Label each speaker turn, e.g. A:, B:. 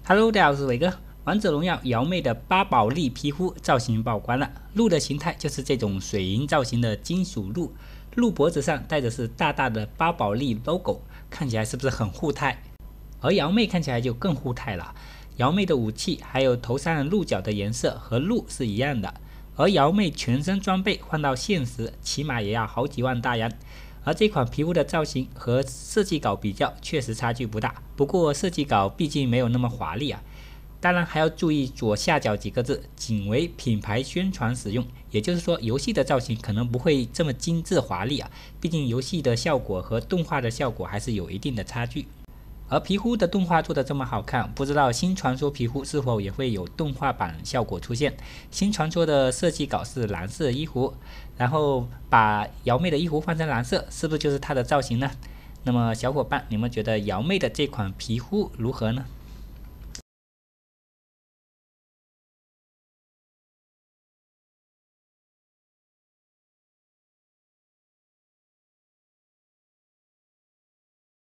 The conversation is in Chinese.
A: Hello，大家好，我是伟哥。王者荣耀瑶妹的巴宝莉皮肤造型曝光了，鹿的形态就是这种水银造型的金属鹿，鹿脖子上戴的是大大的巴宝莉 logo， 看起来是不是很护态？而瑶妹看起来就更护态了，瑶妹的武器还有头上的鹿角的颜色和鹿是一样的，而瑶妹全身装备换到现实起码也要好几万大洋。而这款皮肤的造型和设计稿比较，确实差距不大。不过设计稿毕竟没有那么华丽啊，当然还要注意左下角几个字，仅为品牌宣传使用。也就是说，游戏的造型可能不会这么精致华丽啊，毕竟游戏的效果和动画的效果还是有一定的差距。而皮肤的动画做得这么好看，不知道新传说皮肤是否也会有动画版效果出现？新传说的设计稿是蓝色衣服，然后把瑶妹的衣服换成蓝色，是不是就是它的造型呢？那么小伙伴，你们觉得瑶妹的这款皮肤如何呢？